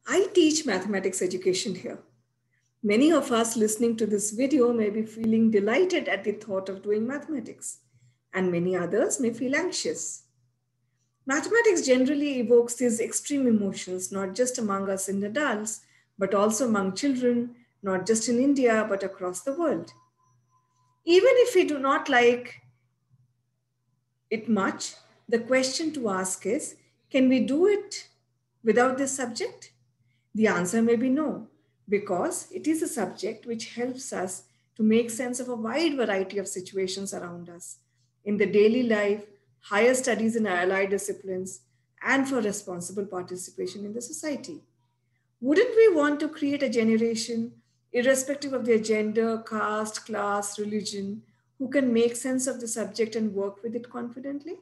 I teach mathematics education here. Many of us listening to this video may be feeling delighted at the thought of doing mathematics, and many others may feel anxious. Mathematics generally evokes these extreme emotions, not just among us in adults, but also among children, not just in India, but across the world. Even if we do not like it much, the question to ask is, can we do it without this subject? The answer may be no, because it is a subject which helps us to make sense of a wide variety of situations around us in the daily life, higher studies in allied disciplines, and for responsible participation in the society. Wouldn't we want to create a generation, irrespective of their gender, caste, class, religion, who can make sense of the subject and work with it confidently?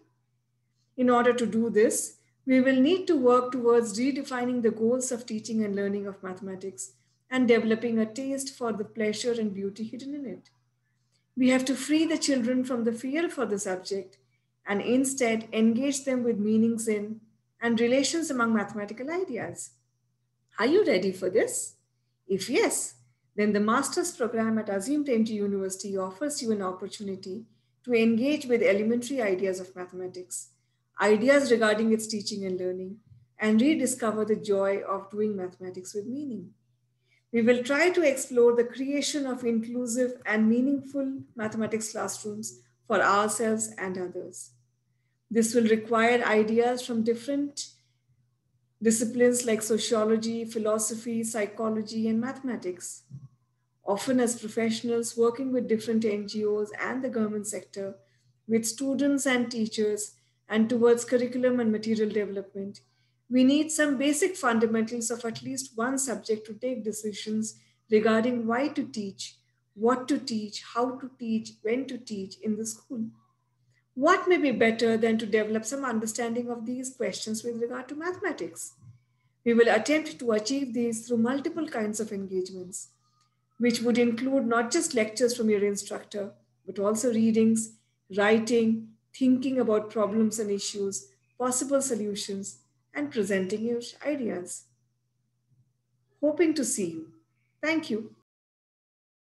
In order to do this, we will need to work towards redefining the goals of teaching and learning of mathematics and developing a taste for the pleasure and beauty hidden in it. We have to free the children from the fear for the subject and instead engage them with meanings in and relations among mathematical ideas. Are you ready for this? If yes, then the master's program at Azim Premji University offers you an opportunity to engage with elementary ideas of mathematics, ideas regarding its teaching and learning, and rediscover the joy of doing mathematics with meaning. We will try to explore the creation of inclusive and meaningful mathematics classrooms for ourselves and others. This will require ideas from different disciplines like sociology, philosophy, psychology, and mathematics. Often, as professionals working with different NGOs and the government sector, with students and teachers, and towards curriculum and material development, we need some basic fundamentals of at least one subject to take decisions regarding why to teach, what to teach, how to teach, when to teach in the school. What may be better than to develop some understanding of these questions with regard to mathematics? We will attempt to achieve these through multiple kinds of engagements, which would include not just lectures from your instructor, but also readings, writing, thinking about problems and issues, possible solutions, and presenting your ideas. Hoping to see you. Thank you.